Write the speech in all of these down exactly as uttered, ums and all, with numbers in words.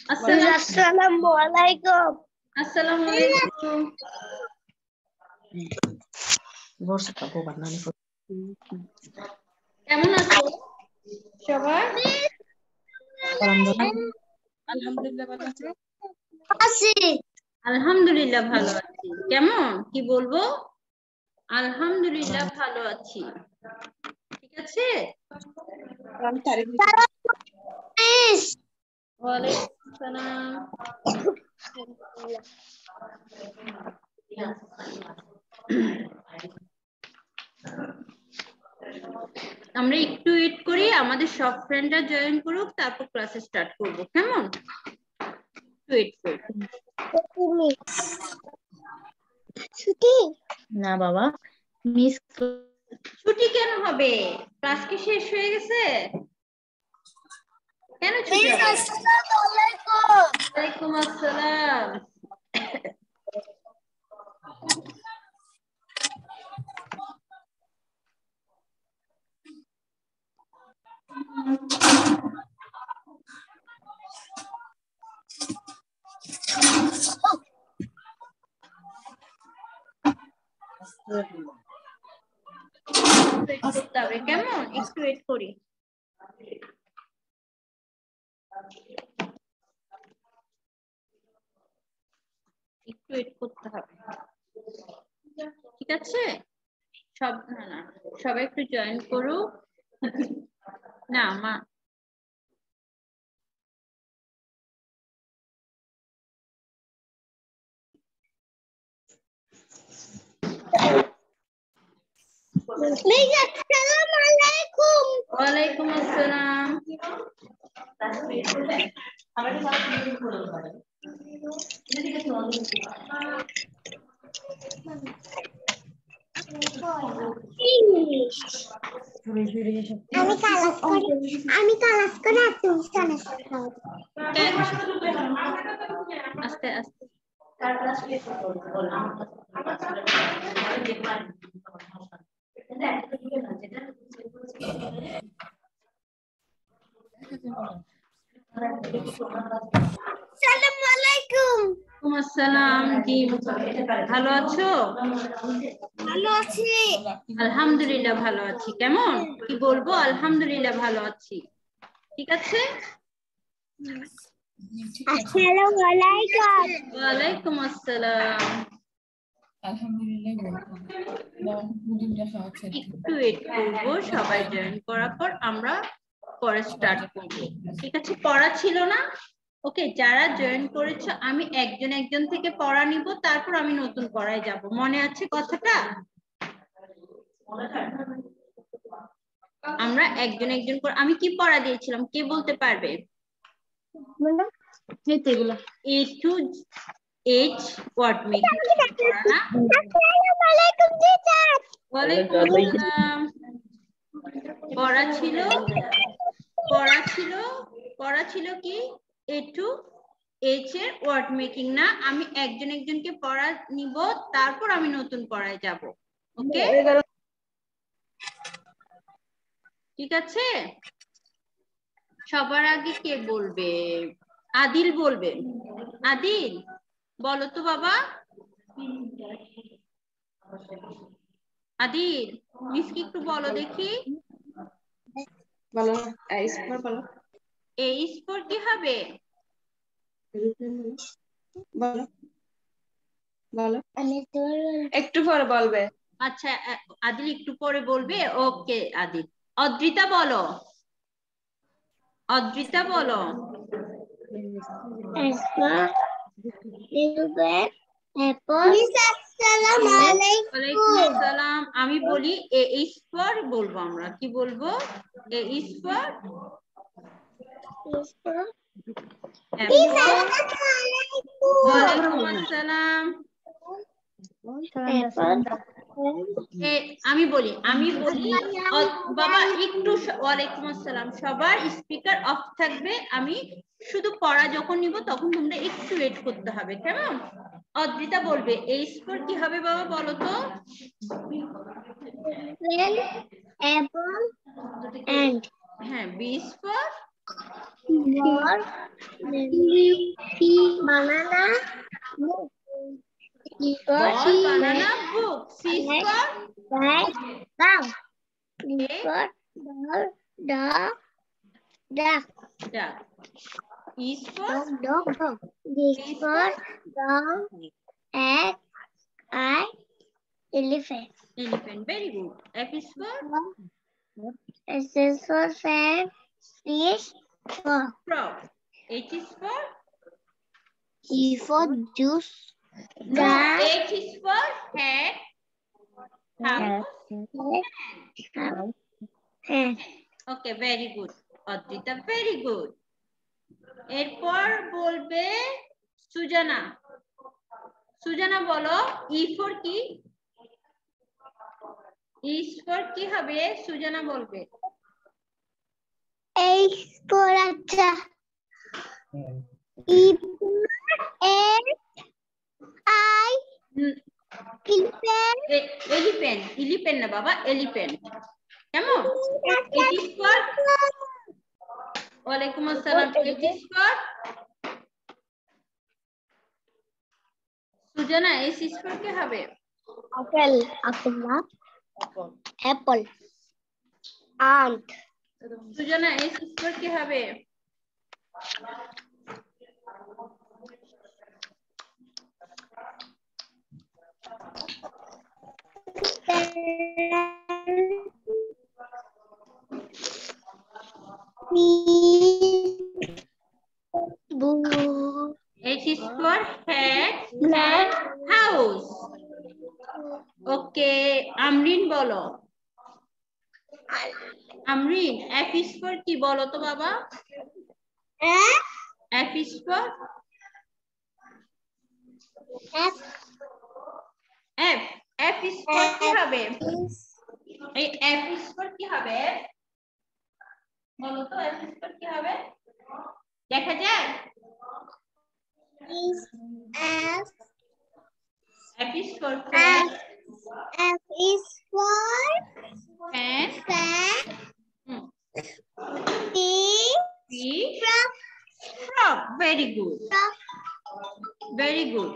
আসসালামু আলাইকুম। আসসালামু আলাইকুম। কেমন আছো সবাই? আলহামদুলিল্লাহ ভালো আছি। আলহামদুলিল্লাহ ভালো আছি। কেমন কি বলবো? আলহামদুলিল্লাহ ভালো আছি। ঠিক আছে। আমি তারিখ ওয়ালাইকুম আসসালাম। আমরা একটু ওয়েট করি, আমাদের সব ফ্রেন্ডরা জয়েন করুক, তারপর ক্লাসে স্টার্ট করব। কেমন? ওয়েট করি। ছুটি না বাবা, মিস ছুটি কেন হবে? ক্লাস কি শেষ হয়ে গেছে? কেন ছুটি হবে? আসসালামু আলাইকুম। ওয়ালাইকুম আসসালাম। করতে হবে কেমন? একটু ওয়েট করি। একটু ওয়েট করতে হবে, ঠিক আছে? সব না না সবাই একটু জয়েন করুক। না মা আসসালামু আলাইকুম। ওয়ালাইকুম আসসালাম। আমি কালাস করে আমি কালাস করে আর তুমি কালাস খাও। আস্তে আস্তে আসসালামু আলাইকুম। ওয়ালাইকুম আসসালাম। জি ভালো আছো? ভালো আছি। আলহামদুলিল্লাহ ভালো আছি। কেমন কি বলবো? আলহামদুলিল্লাহ ভালো আছি। ঠিক আছে। আসসালামু আলাইকুম। ওয়ালাইকুম আসসালাম। আলহামদুলিল্লাহ একটু ওয়েট করবো, সবাই জয়েন করার পর আমরা পরে স্টার্ট করব। ঠিক আছে। পড়া ছিল না? ওকে, যারা জয়েন করেছো আমি একজন একজন থেকে পড়া নিব, তারপর আমি নতুন পড়ায় যাব। মনে আছে কথাটা? আমরা একজন একজন করে আমি কি পড়া দিয়েছিলাম কে বলতে পারবে? A to H word making পড়া না? আসসালামু আলাইকুম টিচার। ওয়ালাইকুম আসসালাম। পড়া ছিল পড়া ছিল পড়া ছিল কি এ টু এইচ এর ওয়ার্ড মেকিং না? আমি একজন একজনকে পড়া নিব, তারপর আমি নতুন পড়ায় যাব। ওকে, ঠিক আছে। সবার আগে কে বলবে? আদিল বলবে। আদিল বলো তো বাবা। আদিল মিসকে একটু বলো দেখি। বলো এইচ ফর বলো। এইচ ফর কি হবে? বলো বলো একটু পরে বলবে। আচ্ছা আদিল একটু পরে বলবে। ওকে আদিল। অদ্রিতা বলো। অদ্রিতা বলো। আমি বলি এ ইজ ফর, বলবো আমরা কি বলবো? এ ইজ ফর ওয়ালাইকুম আসসালাম। আমি বলি আমি বলি বাবা একটু ওয়ালাইকুম আসসালাম। সবার স্পিকার অফ থাকবে। আমি শুধু পড়া যখন নিব তখন তোমরা একটু ওয়েট করতে হবে, কেমন? অদ্রিতা বলবে এই স্কোর কি হবে বাবা বলো তো? হ্যাঁ, B for banana. C for Ball, banana, book. C is for cat, dog. D for dog, dog, duck. duck. E is for Dog, dog, dog. D is for dog, egg, I, elephant. elephant. Very good. F is for S is for fan, fish, frog. frog. H is for G for juice. no. H is for hat. House. Hand. Okay, very good. Adrita, very good. এরপর বলবে সুজানা। সুজানা বলো E for কি? E for কি হবে? সুজানা বলবে। A for acha. E for egg, I, elephant. Elephant, elephant না বাবা, elephant. কেমন? It is for ওয়ালাইকুম আসসালাম। It is for Sujana, S is for কি হবে? Apple. Apple. Apple. Ant. Sujana, S is for কি হবে? Boo. H is for hat and house. Okay, Amrin বলো। আমরিন, F is for কি বলো তো বাবা? F is for F. F. F is for কি হবে? এই F is for কি হবে? বলো তো F is for কি হবে? দেখা যায়? Is F. F is for fan. F is for Fan. fan. Hmm. P. P. Frog. Very good. Very good.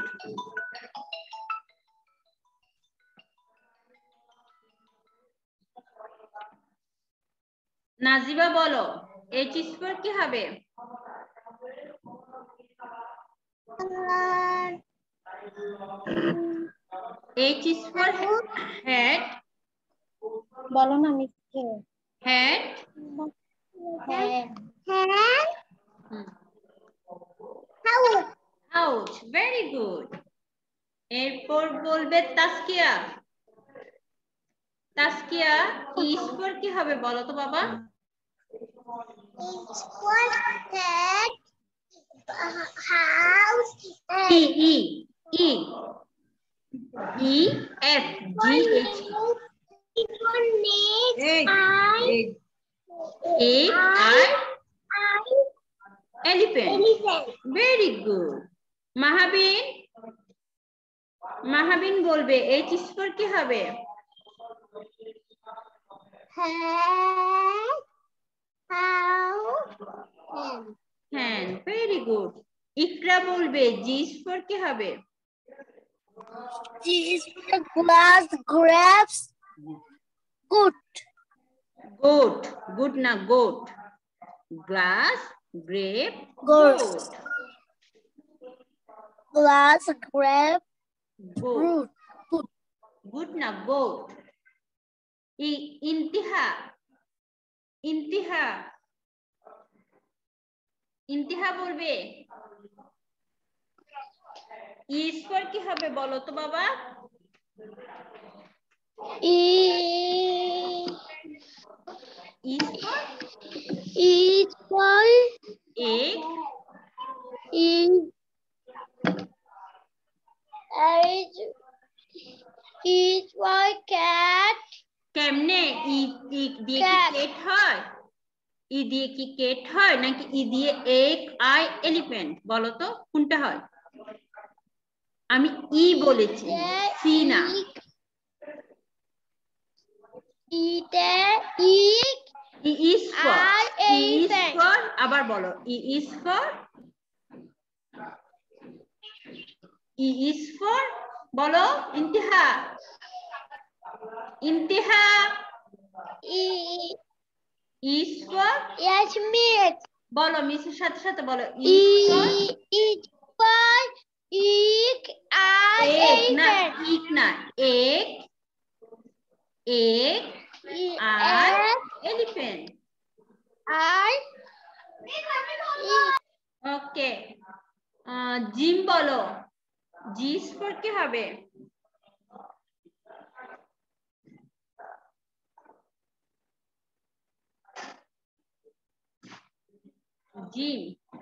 Najiba বলো H is for কি হবে? H is for hat. বলো না মিথ্যে। Hat. Hand. Hmm. House. Ouch. Very good. এরপর বলবে Taskia. Taskia, E is for কি হবে বলো তো বাবা? Is for head. House. E, E, E. E, F, G, H. Is for neck. Egg. I. Egg, I, I. elephant. Elephant. Very good. মাহাবিন, মাহাবিন বলবে H is for কি হবে? Head. House. Hand. Hand. Very good. ইকরা বলবে G is for কি হবে? G is for glass, grapes, goat. Goat. Good না goat. Glass, grape, Goat. goat. Glass, grape, Goat. fruit. Goat. Good না goat. ই ইন্তিহা, ইন্তিহা, ইন্তিহা বলবে E is for কি হবে বলো তো বাবা? E. E is for Is for egg. E. Is is for cat. কেমনে ই ই দিয়ে কি Cat. কেট হয়? ই দিয়ে কি কেট হয় নাকি ই দিয়ে এক আই এলিফ্যান্ট বলো তো কোনটা হয়? আমি ই বলেছি, সি না। Eat. Eat. E is for. E is for. আবার বলো. E is for. E is for. বলো. ইন্তিহা. ইন্তিহা. E is for. yes miss. বলো মিসের সাথে সাথে বলো. E is for egg I egg না egg না egg egg I elephant. I okay Jim বলো. G is for কি হবে? জিম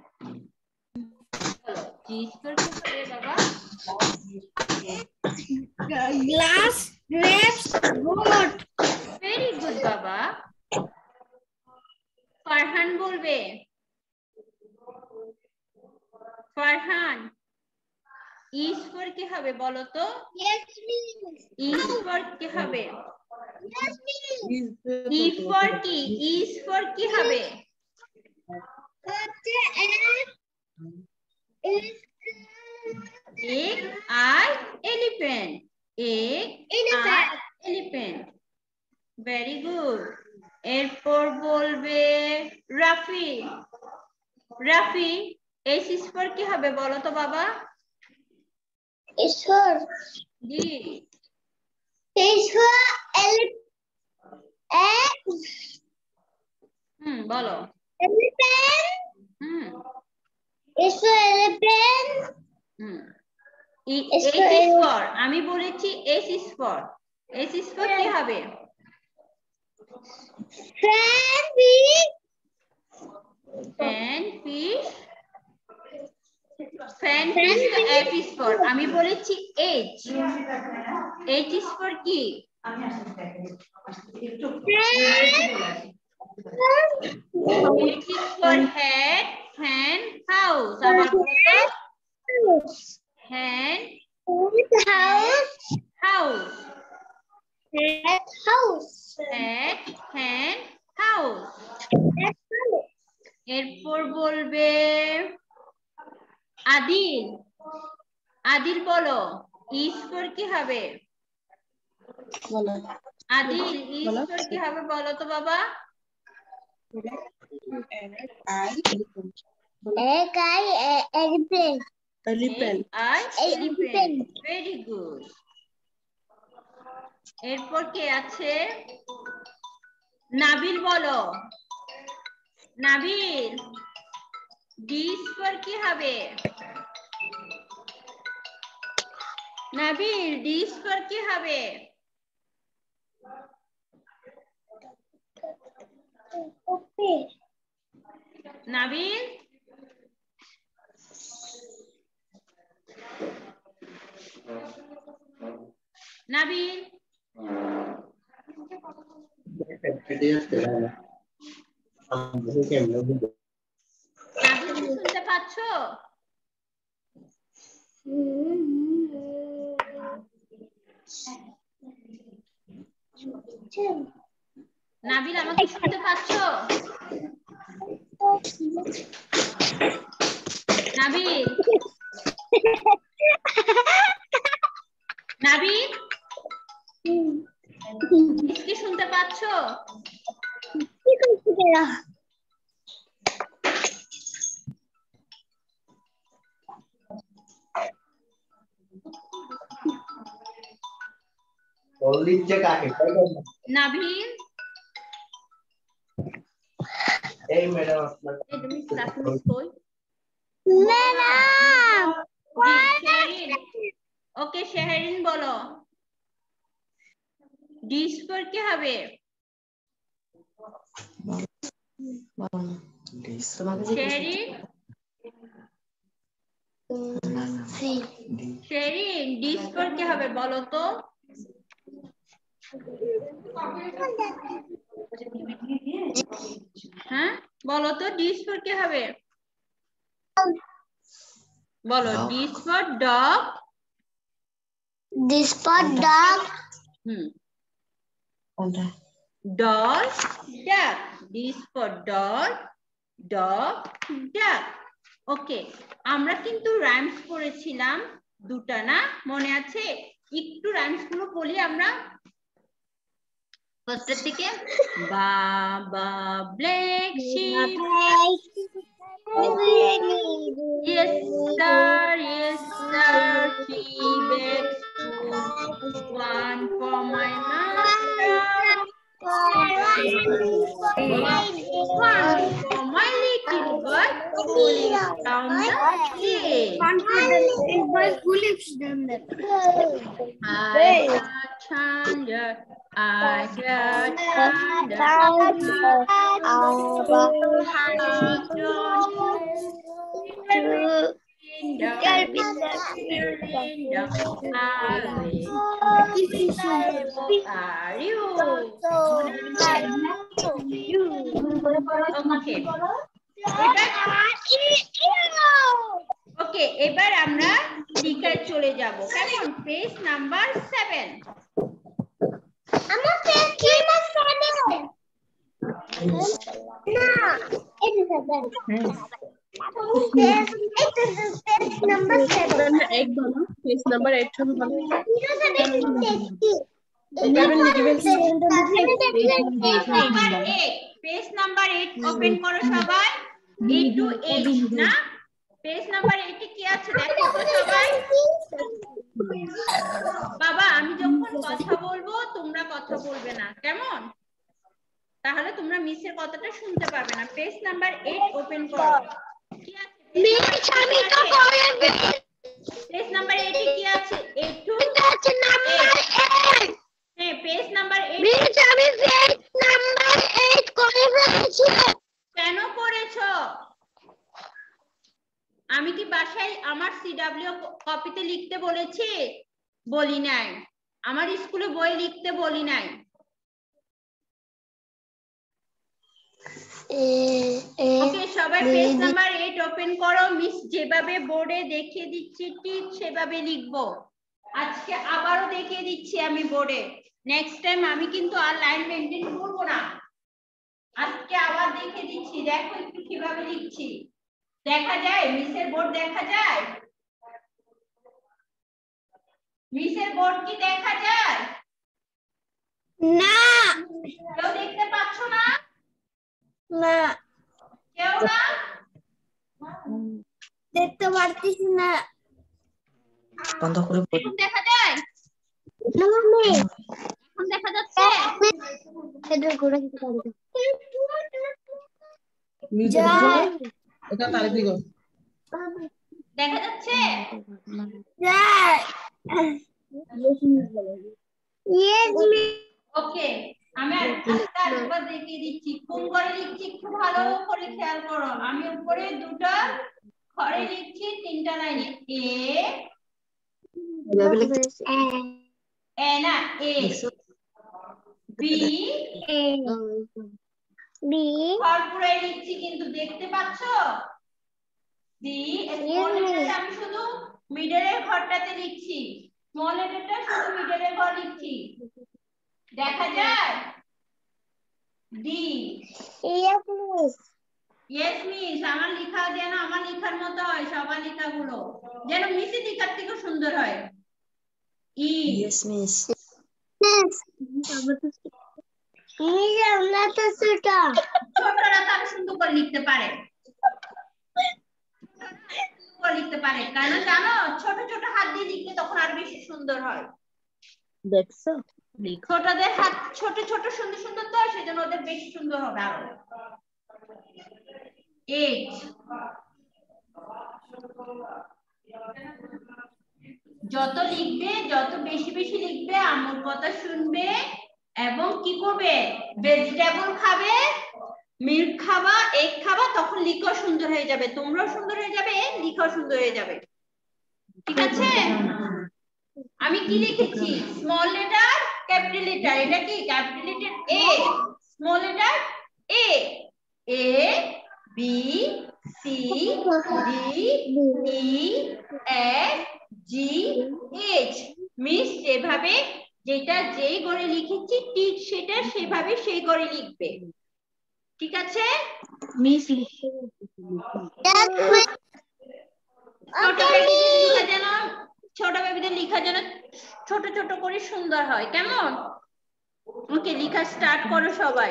G is for কি হবে বাবা? glass grapes goat. Very good বাবা. ফারহান বলবে. ফারহান is for কি হবে বলো তো? Yes miss. is for কি হবে? Yes miss. E for কি? is for কি হবে? Egg I elephant. Egg I elephant. Very good. এরপর বলবে Rafi. Rafi S is for কি হবে বলো তো বাবা? It's for G it's for elephant. হুম বলো. Elephant. Hmm It's for elephant. Hmm E- It's S for is ele- for. আমি বলেছি S is for. S is for কি হবে? Fan fish. Fan fish. Fan fish তো F is for. আমি বলেছি H. H is for কি? H is for hat, fan, house. আবার বলো তো? Hand, House. house. Hat house. Hat, hand, house. Hat house. এরপর বলবে আদিল. আদিল বলো. is for কি হবে? বলো আদিল is বলো। for কি হবে বলো তো বাবা? I Egg I elephant. elephant. I elephant. Elephant. Very good. এরপর কে আছে? নাবিল বলো. নাবিল D is for কি হবে? নাবিল D is for কি হবে? Okay. নাবিল নাবিল নাবিল শুনতে পাচ্ছ? নাবিল আমাকে শুনতে পাচ্ছ? নাবিল নাবিল কি শুনতে পাচ্ছ? নাবিল এই ম্যাডাম আপনার এই তুমি ক্লাস মিস কই? Madam. শেহরিন ওকে শেহরিন বলো. D is for কি হবে? Shehrin Shehrin D is for কি হবে বলো তো? হ্যাঁ বলো তো D is for কি হবে? বলো. D is for dog. This for dog. Hmm doll, duck. D is for dog, dog, duck. ওকে, আমরা কিন্তু রাইমস পড়েছিলাম দুটা না, মনে আছে? একটু রাইমস গুলো বলি আমরা ফার্স্টের দিকে। বাবা black sheep, yes sir, yes sir, three bags full, one for my mother, one for my little boy who lives down the lane. I got thunder, I got okay, এবার আমরা লিখায় চলে যাব। কেমন? Page number seven. আমার page number seven না, এটা seven. Page এটা পেজ নাম্বার সেভেন। एक बोलो पेज नंबर एट हम बोलो পেজ নাম্বার এইট ওপেন করো সবাই। এ টু এইট না, পেজ নাম্বার এইট এ কি আছে দেখো তো সবাই। বাবা আমি যখন কথা বলবো তোমরা কথা বলবে না, কেমন? তাহলে তোমরা মিসের কথাটা শুনতে পারবে না। পেজ নাম্বার এইট ওপেন করো। কি আছে মিস? আমি তো করে পেজ নাম্বার এইট এ কি আছে? এইট টু আছে নাম্বার এইট। হ্যাঁ, পেজ নাম্বার এইট। মিস আমি পেজ নাম্বার এইট করে ফেলেছি। কেন করেছো? আমি কি বাসায় আমার সিডব্লিউ কপিতে লিখতে বলেছি? বলি নাই। আমার স্কুলে বই লিখতে বলি নাই। ওকে, সবাই পেজ নাম্বার এইট ওপেন করো। মিস যেভাবে বোর্ডে দেখিয়ে দিচ্ছি ঠিক সেভাবে লিখবো। আজকে আবারও দেখিয়ে দিচ্ছি আমি বোর্ডে। নেক্সট টাইম আমি কিন্তু আর লাইন মেইনটেইন করব না। আজকে আবার দেখিয়ে দিচ্ছি, দেখো একটু কিভাবে লিখছি। দেখা যায় মিসের বোর্ড দেখা যায়? মিসের বোর্ড কি দেখা যায়? না। কেউ দেখতে পাচ্ছ না? না। কেউ না? দেখতে পারছিস না? বন্ধ করে এখন দেখা যায়? না আমি এখন দেখা যাচ্ছে? এটা করে দিতে পারবো। এটা তারিখ দিগো দেখা যাচ্ছে? ওকে, আমি আরেকবার দেখিয়ে দিচ্ছি কোন ঘরে লিখছি, একটু ভালো করে খেয়াল করো। আমি উপরে দুটো ঘরে লিখছি তিনটা লাইনে। এ এ না এ বি বি ঘর পুরো লিখছি কিন্তু দেখতে পাচ্ছো? সি স্মল লেটারটা আমি শুধু মিডলের ঘরটাতে লিখছি, স্মল লেটারটা শুধু মিডলের ঘর লিখছি। দেখা যায়? D yes miss. Yes miss. আমার লেখা যেন আমার লেখার মতো হয়, সবার লেখাগুলো যেন মিসের লেখার থেকে সুন্দর হয়। E yes miss. Miss miss আমরা তো ছোটা ছোটরা তো আরো সুন্দর করে লিখতে পারে, লিখতে পারে কারণ জানো ছোট ছোট হাত দিয়ে লিখলে তখন আরো বেশি সুন্দর হয়। দেখছো? ছোটদের হাত ছোট ছোট সুন্দর সুন্দর তো সেজন্য ওদের বেশি সুন্দর হবে আরো। এইট যত লিখবে যত বেশি বেশি লিখবে, আম্মুর কথা শুনবে এবং কি করবে, ভেজিটেবল খাবে, মিল্ক খাবা, এগ খাবা, তখন লিখাও সুন্দর হয়ে যাবে, তোমরাও সুন্দর হয়ে যাবে, লিখাও সুন্দর হয়ে যাবে। ঠিক আছে? আমি কি লিখেছি? Small letter capital letter. এটা কি capital letter A, small letter A, A B C D E F G H. Miss যেভাবে যেটা যেই ঘরে লিখেছি ঠিক সেটা সেভাবে সেই ঘরে লিখবে। ঠিক আছে মিস ছোট বেবিদের লেখা যেন ছোট বেবিদের লেখা যেন ছোট ছোট করে সুন্দর হয় কেমন ওকে লেখা স্টার্ট করো সবাই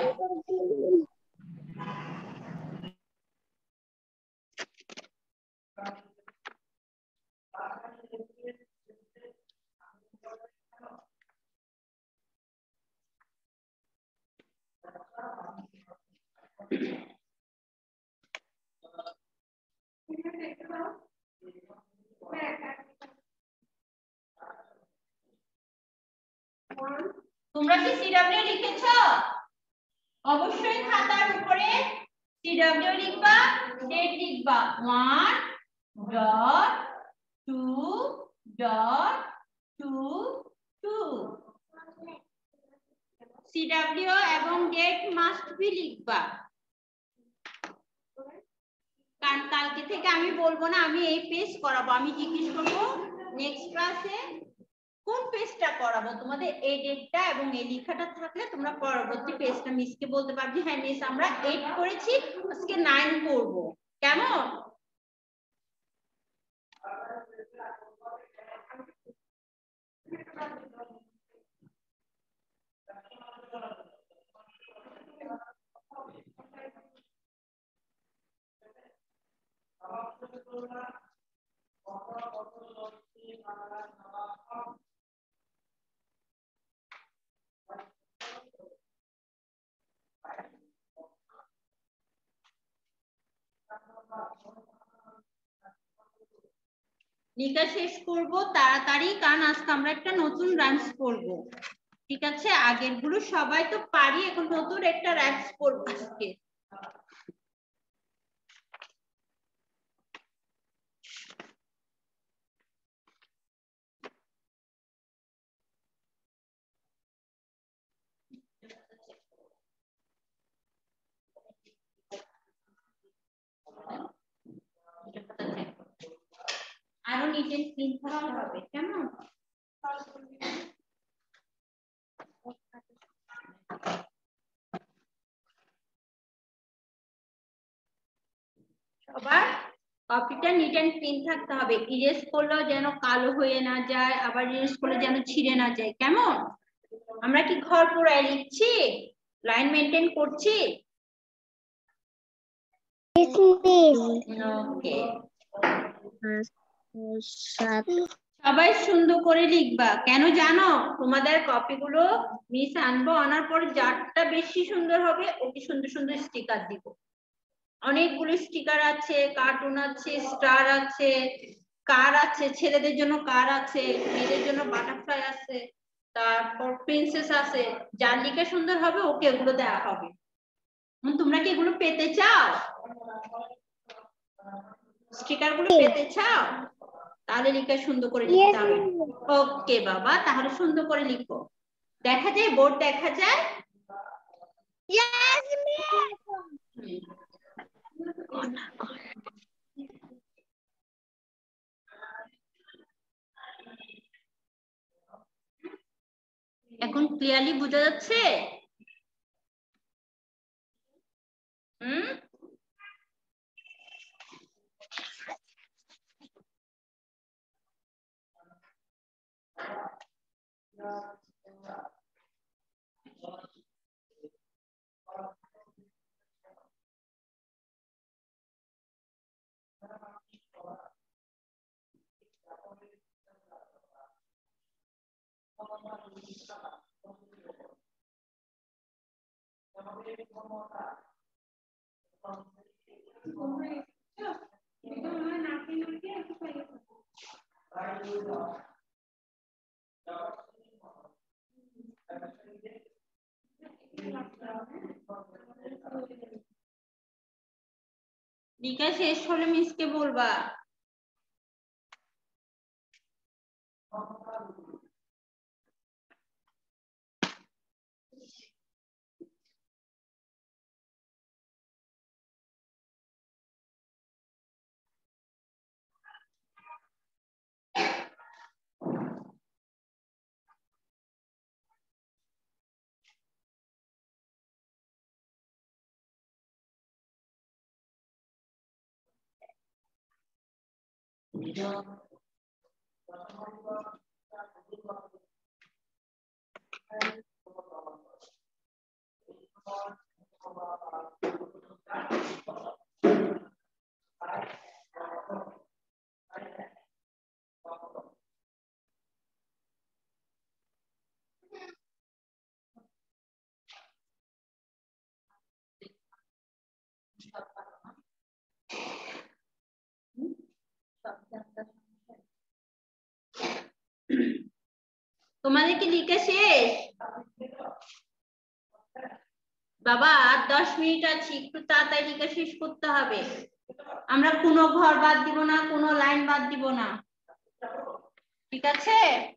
তোমরা কি সিডব্লিউ লিখেছো অবশ্যই খাতার উপরে সিডব্লিউ লিখবা ডেট লিখবা one dot two dot two two CW এবং ডেট মাস্ট বি লিখবা কারণ কালকে থেকে আমি বলবো না আমি এই পেজ করাবো আমি জিজ্ঞেস করবো নেক্সট ক্লাসে কোন পেজটা করাবো তোমাদের এই ডেটটা এবং এই লেখাটা থাকলে তোমরা পরবর্তী পেজটা মিসকে বলতে পারবে হ্যাঁ মিস আমরা eight করেছি আজকে nine করব কেমন লিখা শেষ করব তাড়াতাড়ি কারণ আজকে আমরা একটা নতুন রাইমস করব ঠিক আছে আগের গুলো সবাই তো পারি এখন নতুন একটা রাইমস করব আজকে আরো নিট এন্ড ক্লিন থাকতে হবে কেমন সবার কপিটা নিট এন্ড ক্লিন থাকতে হবে ইরেজ করলেও যেন কালো হয়ে না যায় আবার ইরেজ করলে যেন ছিঁড়ে না যায় কেমন আমরা কি ঘর পুরাই লিখছি লাইন মেইনটেইন করছি ওকে সবাই সুন্দর করে লিখবা কেন জানো তোমাদের কপিগুলো মিস আনবো আনার পর যারটা বেশি সুন্দর হবে ওকে সুন্দর সুন্দর স্টিকার দিব অনেকগুলো স্টিকার আছে কার্টুন আছে স্টার আছে কার আছে ছেলেদের জন্য কার আছে মেয়েদের জন্য বাটারফ্লাই আছে তারপর প্রিন্সেস আছে যার লিখে সুন্দর হবে ওকে এগুলো দেওয়া হবে তোমরা কি এগুলো পেতে চাও স্টিকার গুলো পেতে চাও তাহলে লিখে সুন্দর করে লিখতে হবে ওকে বাবা তাহলে সুন্দর করে লিখো দেখা যায় বোর্ড দেখা যায় Yes, miss. এখন ক্লিয়ারলি বোঝা যাচ্ছে হুম লিখা শেষ হলে মিসকে বলবা তোমাদের কি লিখে শেষ? বাবা আর দশ মিনিট আছে, একটু তাড়াতাড়ি লিখে শেষ করতে হবে। আমরা কোনো ঘর বাদ দিব না, কোনো লাইন বাদ দিব না, ঠিক আছে?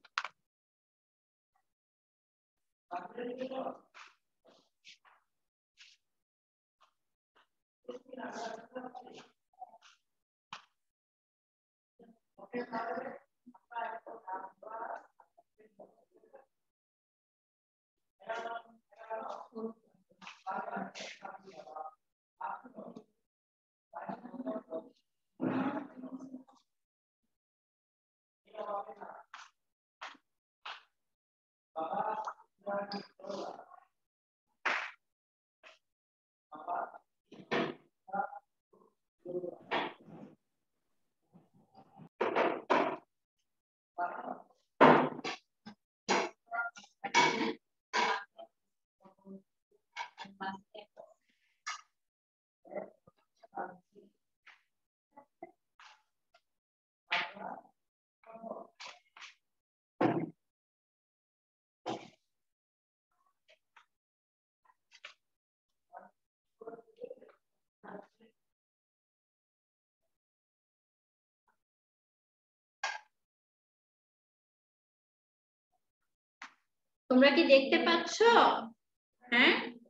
তোমরা কি দেখতে পাচ্ছ? হ্যাঁ,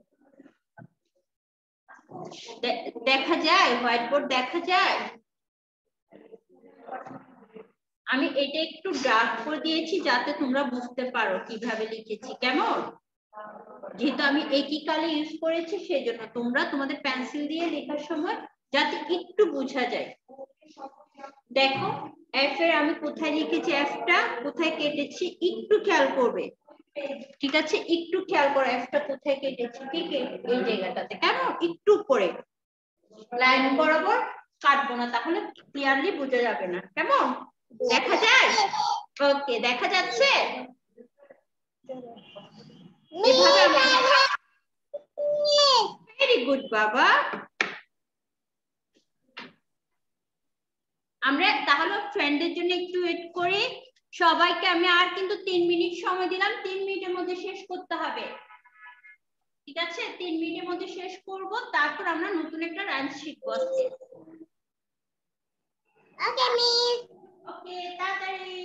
দেখা যায়, হোয়াইট বোর্ড দেখা যায়। আমি এটা একটু ডার্ক করে দিয়েছি যাতে তোমরা বুঝতে পারো কিভাবে লিখেছি, কেমন? যেহেতু আমি একই কালি ইউজ করেছি সেজন্য তোমরা তোমাদের পেন্সিল দিয়ে লেখার সময় যাতে একটু বোঝা যায়। দেখো এফ এর আমি কোথায় লিখেছি, এফটা কোথায় কেটেছি একটু খেয়াল করবে, ঠিক আছে? একটু খেয়াল করো এফটা কোথায় কেটেছি, ঠিক এই জায়গাটাতে, কেমন? একটু করে লাইন বরাবর কাটবো না, তাহলে ক্লিয়ারলি বোঝা যাবে না, কেমন? দেখা যায়? ওকে, দেখা যাচ্ছে? ভেরি গুড বাবা। আমরা তাহলে ফ্রেন্ডের জন্য একটু ওয়েট করি। সবাইকে আমি আর কিন্তু তিন মিনিট সময় দিলাম, তিন মিনিটের মধ্যে শেষ করতে হবে, ঠিক আছে? তিন মিনিটের মধ্যে শেষ করব, তারপর আমরা নতুন একটা রাইম শিখবো। ওকে মিস। ওকে, তাড়াতাড়ি।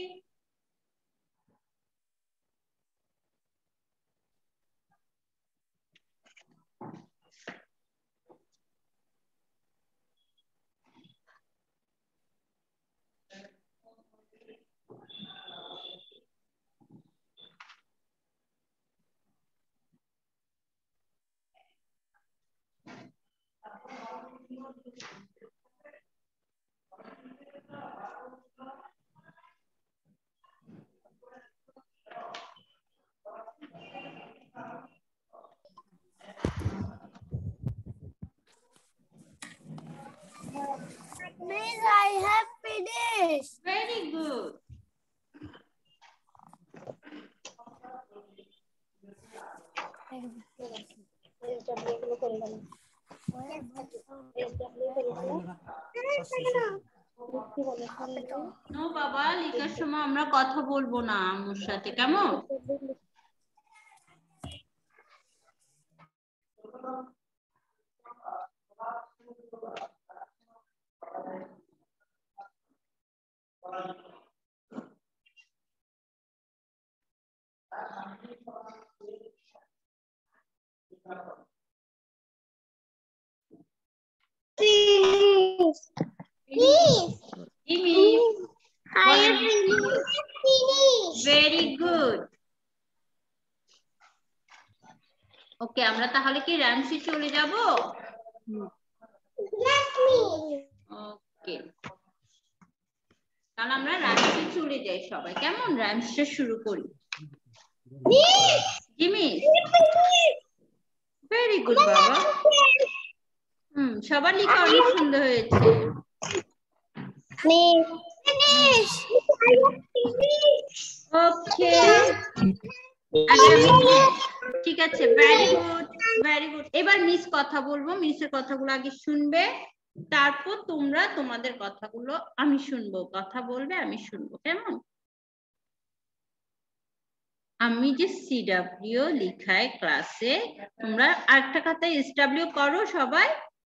Miss, I have finished. Very good. No বাবা, লেখার সময় আমরা কথা বলবো না আম্মুর সাথে, কেমন? Please. Please. Please. I have finished. Very good. ওকে, আমরা তাহলে কি রাইমসে চলে যাব? Let me. ওকে, তাহলে আমরা রাইমসে চলে যাই সবাই, কেমন? রাইমসটা শুরু করি। মিস ভেরি গুড বাবা। হুম, সবার লেখা অনেক সুন্দর হয়েছে। ওকে, ঠিক আছে, ভেরি গুড ভেরি গুড। এবার মিস কথা বলবো, মিসের কথাগুলো আগে শুনবে, তারপর তোমরা তোমাদের কথাগুলো আমি শুনবো, কথা বলবে আমি শুনবো, কেমন? আমি যে সিডব্লিউ লিখাই ক্লাসে, তোমরা আরেকটা খাতায় এসডব্লিউ করো সবাই,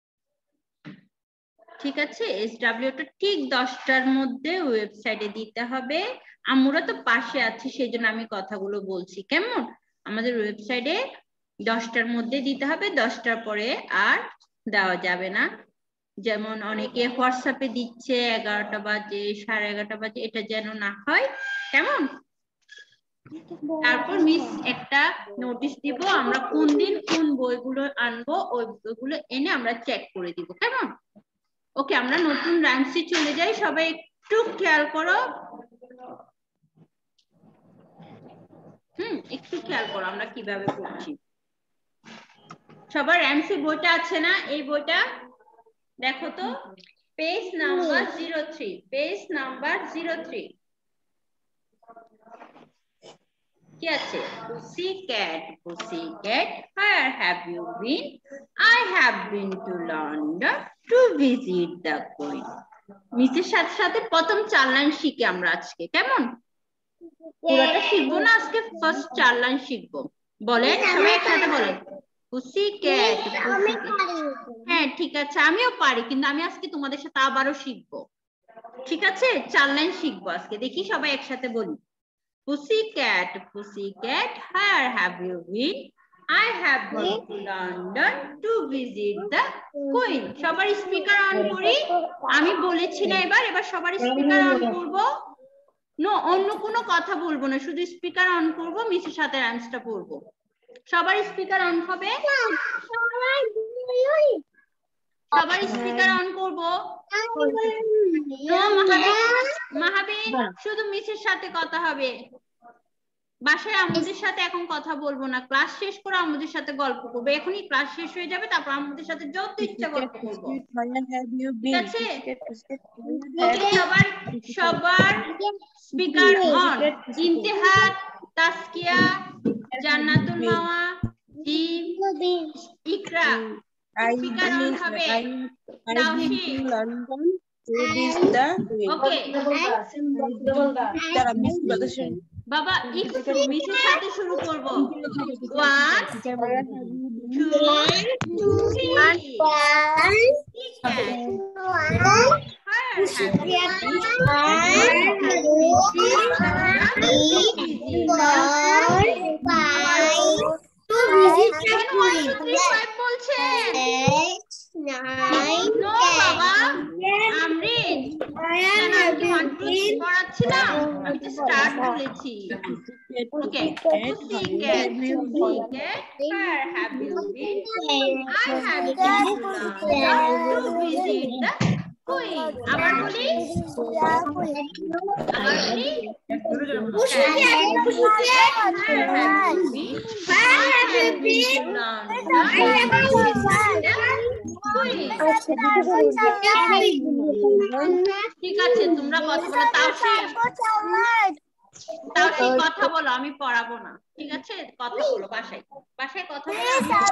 ঠিক আছে? এসডব্লিউটা ঠিক দশটার মধ্যে ওয়েবসাইটে দিতে হবে। আমরা তো পাশে আছি, সেই জন্য আমি কথাগুলো বলছি, কেমন? আমাদের ওয়েবসাইটে দশটার মধ্যে দিতে হবে, দশটার পরে আর দেওয়া যাবে না। যেমন অনেকে হোয়াটসঅ্যাপে দিচ্ছে এগারোটা বাজে, সাড়ে এগারোটা বাজে, এটা যেন না হয়, কেমন? তারপর মিস একটা নোটিশ দিব, আমরা কোন দিন কোন বইগুলো আনবো, ওই বইগুলো এনে আমরা চেক করে দিব, কেমন? ওকে, আমরা নতুন রাইমসে চলে যাই, সবাই একটু খেয়াল করো। হুম, একটু খেয়াল করো আমরা কিভাবে করছি। সবার রাইমসে বইটা আছে না? এই বইটা দেখো তো, page number zero three, page number zero three কি আছে? Pussy cat, pussy cat, where have you been? I have been to London to visit the Queen. মিসের সাথে সাথে প্রথম চার লাইন শিখি আমরা আজকে, কেমন? পুরোটা শিখবো না আজকে, ফার্স্ট চার লাইন শিখবো। বলেন সবাই একসাথে বলেন, পুসি ক্যাট। হ্যাঁ ঠিক আছে, আমিও পারি, কিন্তু আমি আজকে তোমাদের সাথে আবারও শিখবো, ঠিক আছে? চার লাইন শিখবো আজকে, দেখি সবাই একসাথে বলি। Pussycat, pussycat, where have you been? I have been to London to visit the Queen. সবার স্পিকার অন করি, আমি বলেছি না, এবার এবার সবার স্পিকার অন করব। নো, অন্য কোনো কথা বলবো না, শুধু স্পিকার অন করব, মিসের সাথে রাইমসটা পড়বো। সবার স্পিকার অন হবে, সবার স্পিকার অন করব। নো মাহাবীর, মাহাবীর শুধু মিসের সাথে কথা হবে, বাসায় আমাদের সাথে এখন কথা বলবো না, ক্লাস শেষ করে আমাদের সাথে গল্প করবো। এখনই ক্লাস শেষ হয়ে যাবে, তারপর আমাদের সাথে যত ইচ্ছা গল্প করবো, ঠিক আছে? সবার সবার speaker on. Intehad, Taskia, Jannatul Mawa, Jim, Ikra speaker on হবে। তাওহীদ, ওকে বাবা, একটু মিসের সাথে শুরু করব। ওয়ান টু থ্রি, বলছে পড়াচ্ছিলাম, আমি তো স্টার্ট বলেছি। ওকে, pussycat, pussycat, where have you been? I have been to London to visit the Queen. আবার বলি, আবার বলি, pussycat, pussycat, where have you been? I have been to London to visit the Queen. ঠিক আছে, তোমরা কথা বলো। তাওশিক, তাওশিক কথা বলো, আমি পড়াবো না, ঠিক আছে? কথা বলো, বাসায় বাসায় কথা বলো।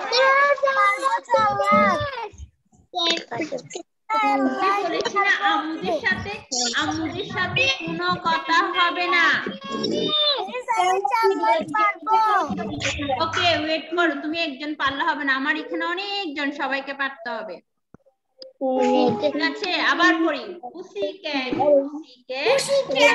বলেছি না, আম্মুদের সাথে আম্মুদের সাথে কোনো কথা হবে না। ওকে, ওয়েট করো, তুমি একজন পারলে হবে না, আমার এখানে অনেকজন, সবাইকে পারতে হবে, ঠিক আছে? আবার পড়ি, pussycat, pussycat, pussycat,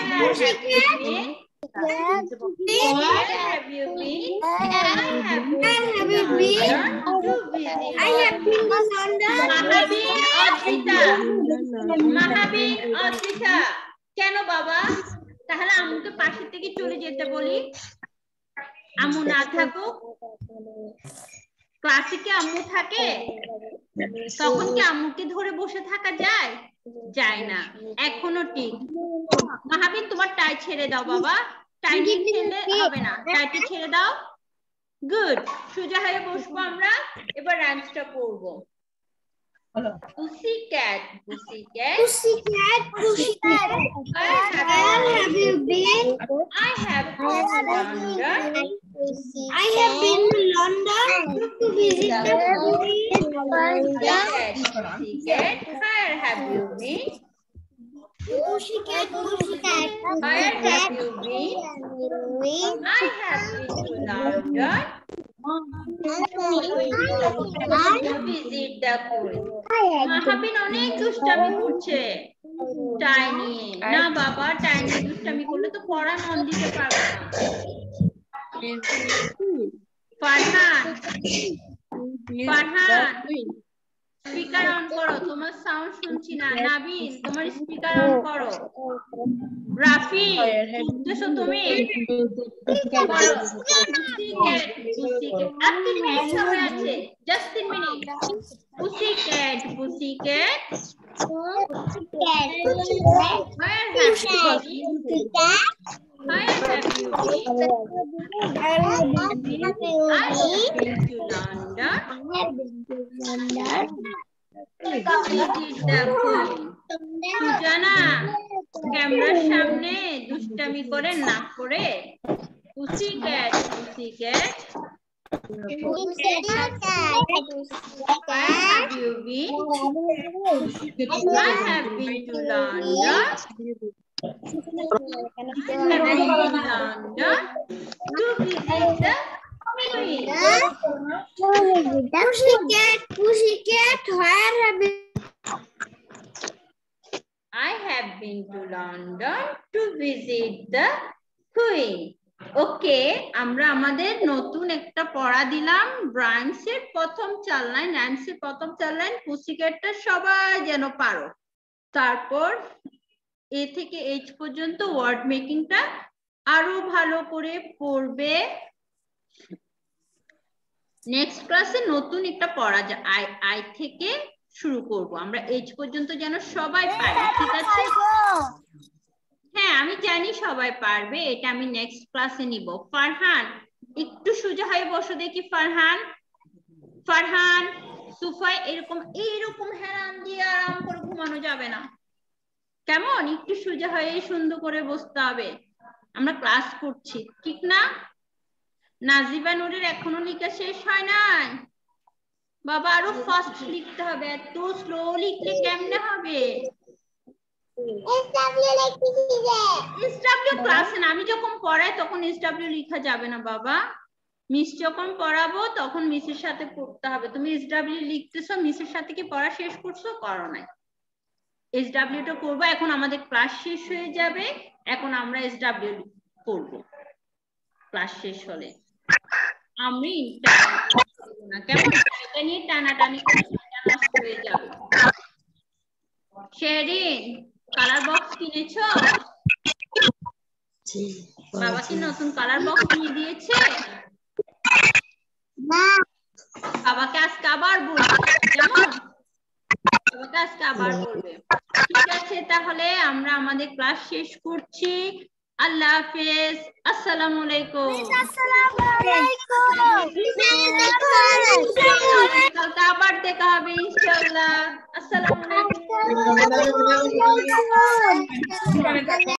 where have you been? I have been to visit. I have been to London. Mahabir, Odrita, Mahabir, Odrita, কেন বাবা? তাহলে আম্মুকে পাশে থেকে চলে যেতে বলি, আম্মু না থাকুক, ক্লাসে কি আম্মু থাকে? তখন কি আম্মুকে ধরে বসে থাকা যায়? যায় না। এখনো ঠিক। মাহাবিন তোমার টাই ছেড়ে দাও বাবা, টাই নিয়ে ছেড়ে হবে না, টাইটি ছেড়ে দাও। গুড, সোজা হয়ে বসবো আমরা। এবার রাইমসটা করব। Pussy cat, pussy cat, Pussy cat, pussy cat, where where have you been? I have been to London I have been to London to visit the Pussycat, where have you been? Pussy cat, pussy cat, Where have you been? I have been to London to visit the Queen. Mahabin অনেক দুষ্টামি করছে টাই নিয়ে। না বাবা, টাই নিয়ে দুষ্টামি করলে তো পড়া মন দিতে পারবে না। ফারহান, ফারহান স্পিকার অন করো, তোমার সাউন্ড শুনছি না। নাবিল তোমার স্পিকার অন করো। রাফি শুনতেছো তুমি? বলো পুসিক্যাট, পুসিক্যাট। আর তিন মিনিট সময় আছে, জাস্ট তিন minute. Pussycat, pussycat, cat, where have you been? Where have you been? I have been to London to visit the Queen. Suzanna ক্যামেরার সামনে দুষ্টামি করে না করে পুসিক্যাট, পুসিক্যাট, where have you been? I have been to London London to visit the Queen. Pussycat, pussycat, where have you? I have been to London to visit the Queen. ওকে, আমরা আমাদের নতুন একটা পড়া দিলাম। রাইমসের প্রথম চার লাইন, রাইমসের প্রথম চার লাইন পুসিক্যাটটা সবাই যেন পারো। তারপর এ থেকে এইচ পর্যন্ত ওয়ার্ড মেকিংটা আরো ভালো করে পড়বে। নেক্সট ক্লাসে নতুন একটা পড়া যা আই আই থেকে শুরু করব। আমরা এইচ পর্যন্ত যেন সবাই পারি, ঠিক আছে? হ্যাঁ আমি জানি সবাই পারবে, এটা আমি নেক্সট ক্লাসে নিব। ফারহান একটু সোজা হয়ে বসো দেখি। ফারহান, ফারহান সোফায় এরকম এইরকম হেলান দিয়ে আরাম করে ঘুমানো যাবে না, কেমন? একটু সোজা হয়ে সুন্দর করে বসতে হবে। আমরা ক্লাস করছি, ঠিক না? নাজিবা নুরের এখনো লেখা শেষ হয় নাই বাবা, আরো ফাস্ট লিখতে হবে। এত স্লো লিখলে কেমনে হবে? এসডব্লিউ ক্লাসে না, আমি যখন পড়াই তখন এসডব্লিউ লেখা যাবে না বাবা। মিস যখন পড়াবো তখন মিসের সাথে পড়তে হবে। তুমি এসডব্লিউ লিখতেছো, মিসের সাথে কি পড়া শেষ করছো? করো নাই। এসডব্লিউ টা করবো, এখন আমাদের ক্লাস শেষ হয়ে যাবে, এখন আমরা এসডব্লিউ করব ক্লাস শেষ হলে। আমি না কেমন, এটা নিয়ে টানাটানি নষ্ট হয়ে যাবে। শেরিন কালার বক্স কিনেছো? বাবা কি নতুন কালার বক্স কিনে দিয়েছে? বাবাকে আজকে আবার বলবে, কেমন? বাবাকে আজকে আবার বলবে। ঠিক আছে, তাহলে আমরা আমাদের ক্লাস শেষ করছি। আল্লাহ হাফেজ, আসসালামু আলাইকুম। কালকে আবার দেখা হবে ইনশাআল্লাহ। আসসালামু আলাইকুম।